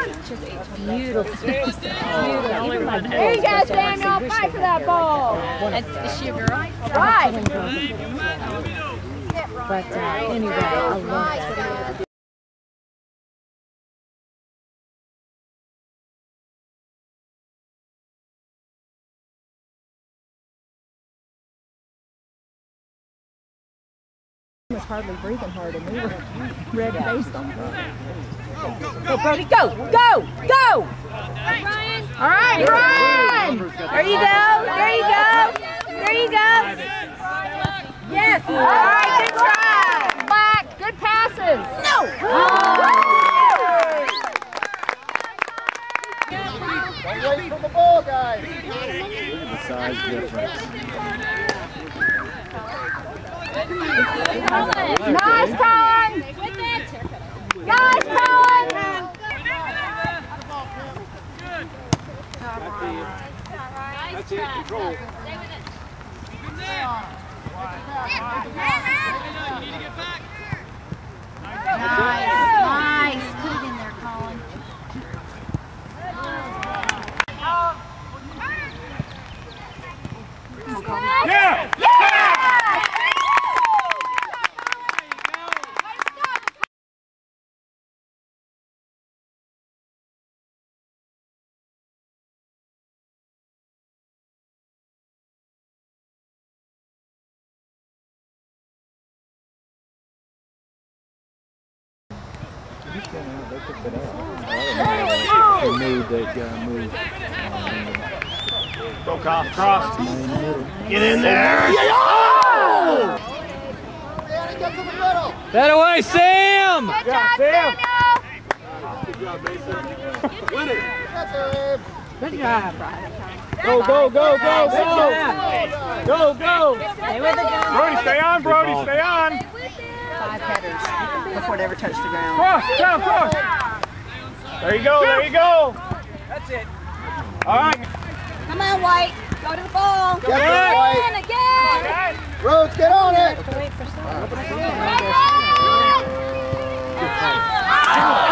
Beautiful. There you go, Samuel. Fight for that ball. Is she a girl? Right. But anyway, I love that. Was hardly breathing hard, and we were red-faced on her. Go, Brody, go, go, go! All right, run! There you go, there you go, there you go. Yes, all right, good try. Black, good passes. No! Wait for the ball, guys. Look at the size difference. Nice, Colin! Nice, Colin! That's it, control. Stay with it. Nice. Put it in there, Colin. Yeah! They took it out. They made that guy move. Go, Kyle. Cross. Get in there. Oh! That away, Sam! Good job, Samuel! Good job, Mason. Win it. Good job, Brian. Go, go, go, go, go! Go, go! Stay with the gun. Brody, stay on, Brody, stay on! 5 headers before they ever touch the ground. Cross, down, cross! There you go, there you go! That's it. All right. Come on, White. Go to the ball. Get it, White. Again. Rhodes, get on it. Wait for